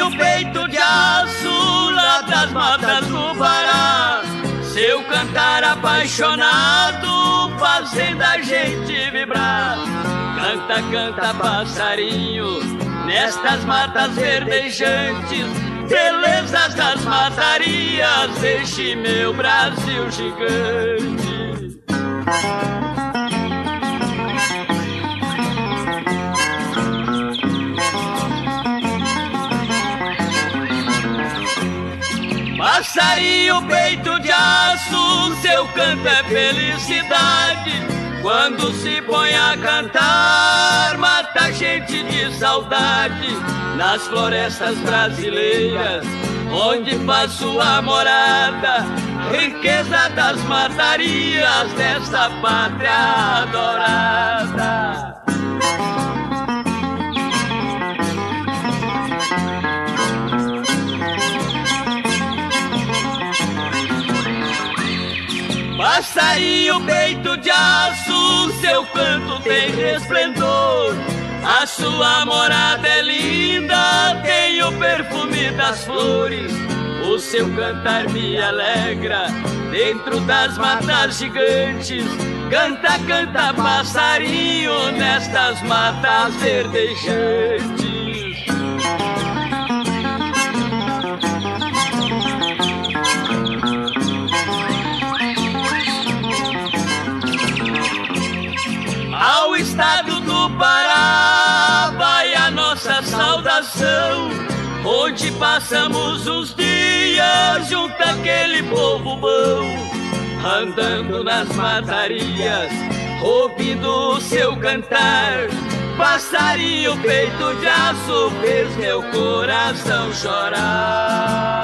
Passarinho peito de aço lá das matas do Pará, seu cantar apaixonado fazendo a gente vibrar. Canta, canta, passarinho, nestas matas verdejantes, belezas das matarias deste meu Brasil gigante. Passarinho peito de aço, seu canto é felicidade. Quando se põe a cantar, mata a gente de saudade. Nas florestas brasileiras, onde faz sua morada, riqueza das matarias desta pátria adorada. Passarinho peito de aço, seu canto tem resplendor. A sua morada é linda, tem o perfume das flores. O seu cantar me alegra dentro das matas gigantes. Canta, canta, passarinho, nestas matas verdejantes. Ao estado do Pará vai a nossa saudação, onde passamos uns dias junto àquele povo bom, andando nas matarias, ouvindo o seu cantar. Passarinho peito de aço fez meu coração chorar.